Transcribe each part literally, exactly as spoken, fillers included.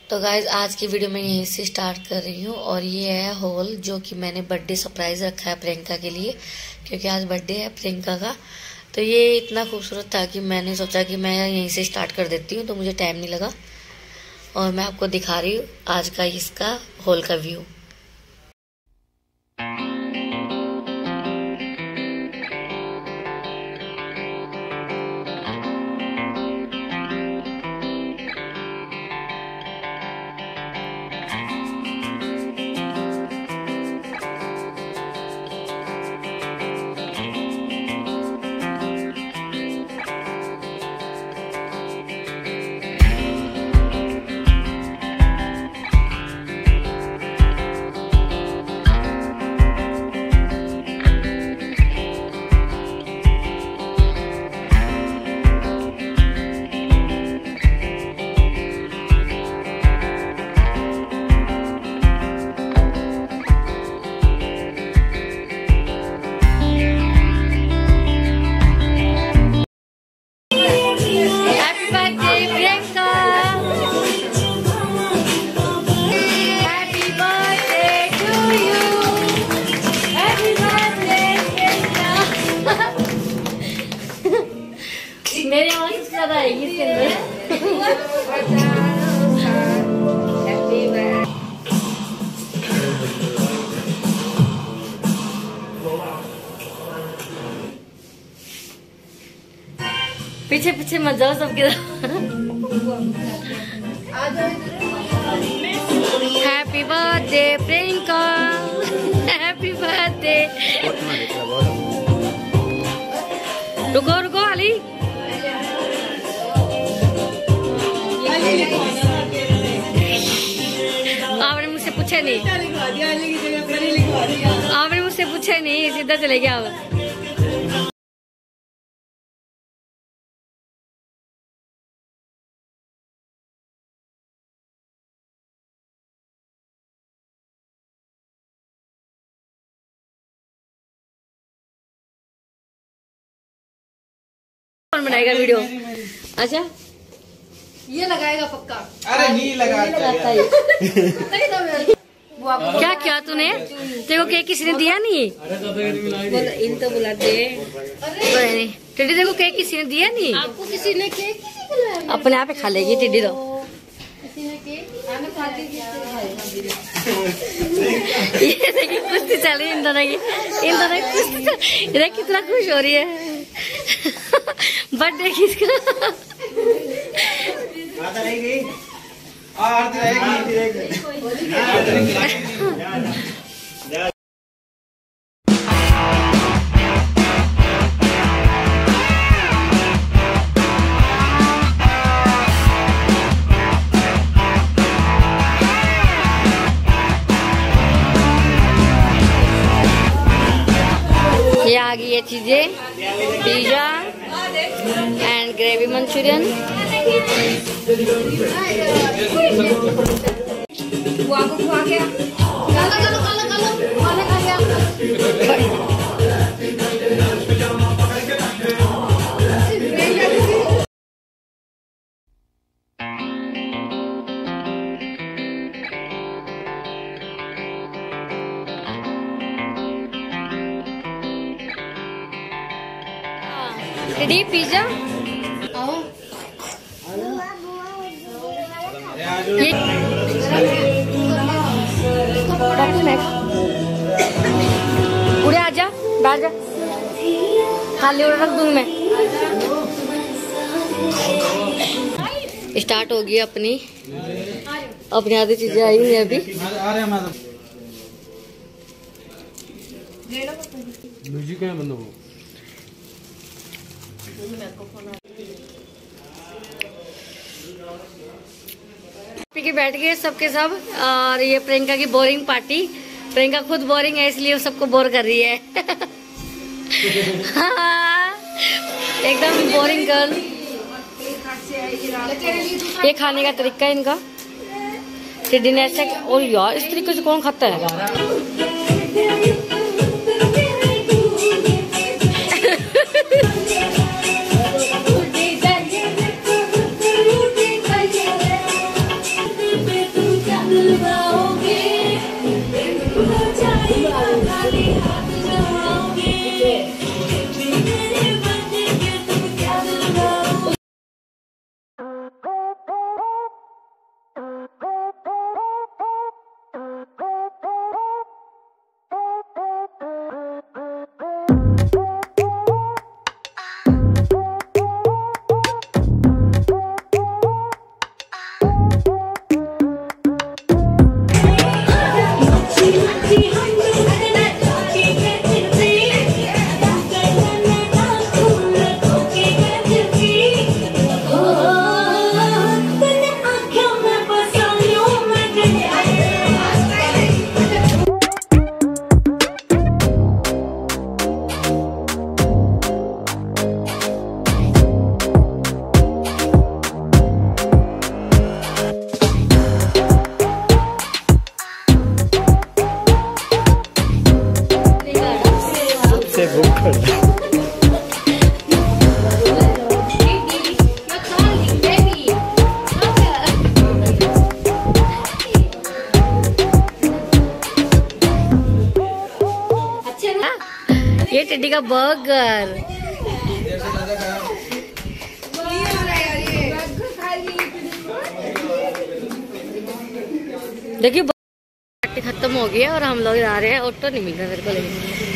तो गाइज आज की वीडियो मैं यहीं से स्टार्ट कर रही हूँ और ये है हॉल जो कि मैंने बर्थडे सरप्राइज रखा है प्रियंका के लिए, क्योंकि आज बर्थडे है प्रियंका का। तो ये इतना खूबसूरत था कि मैंने सोचा कि मैं यहीं से स्टार्ट कर देती हूँ, तो मुझे टाइम नहीं लगा और मैं आपको दिखा रही हूँ आज का इसका हॉल का व्यू। मेरी आवाज सबसे ज्यादा आएगी इसके अंदर। पीछे पीछे मत जाओ सबके। Happy birthday Priyanka, happy birthday. रुको रुको अली, आपने मुझसे पूछा नहीं, आपने मुझसे पूछा नहीं, सीधा चले गया आप। कौन बनाएगा वीडियो? अच्छा ये लगाएगा पक्का। अरे नहीं लगाता है। क्या क्या तूने? तेरे को केक किसी ने दिया नहीं? इन तो बुला दे। टिड्डी तेरे को केक किसी ने दिया नहीं? आपको किसी ने केक खिलाया? अपने आप ही खा लेगी टिड्डी तो। किसी ने केक आने खाती ये देखिए कुश्ती चल रही है इन दोनों की, इन दोनों की कुश्ती चल। ये कितना खुश हो रही है बर्थडे किसका। आधा रहेगी, आरती रहेगी। ये आ गई ये चीजें, पिज्जा एंड ग्रेवी मंचूरियन। बुआ को खुआ गया। चलो चलो चलो चलो खाना खा गया। टिड्डी पिज्जा ये उड़े आजा, बैठ जा, खाली उड़ा रख दूंगी मैं। स्टार्ट होगी अपनी अपनी आधी चीजें आई हुई अभी। म्यूजिक है बंद हो पी के बैठ गए सबके सब। और ये प्रियंका की बोरिंग पार्टी। प्रियंका खुद बोरिंग है इसलिए वो सबको बोर कर रही है। हाँ, एकदम बोरिंग गर्ल। ये खाने का तरीका है इनका। टिड्डी ने ऐसे, और यार इस तरीके से कौन खाता है? ये टिड्डी का बर्गर। देखिए पार्टी खत्म हो गई है और हम लोग जा रहे हैं। ऑटो नहीं मिल रहा मेरे को, लेकिन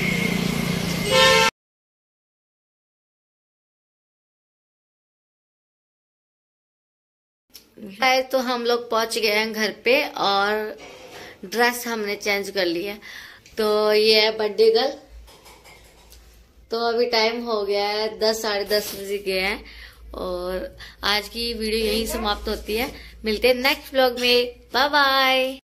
तो हम लोग पहुंच गए हैं घर पे और ड्रेस हमने चेंज कर ली है। तो ये है बर्थडे गर्ल। तो अभी टाइम हो गया है दस साढ़े दस बजे गए हैं और आज की वीडियो यहीं समाप्त होती है। मिलते हैं नेक्स्ट व्लॉग में। Bye bye.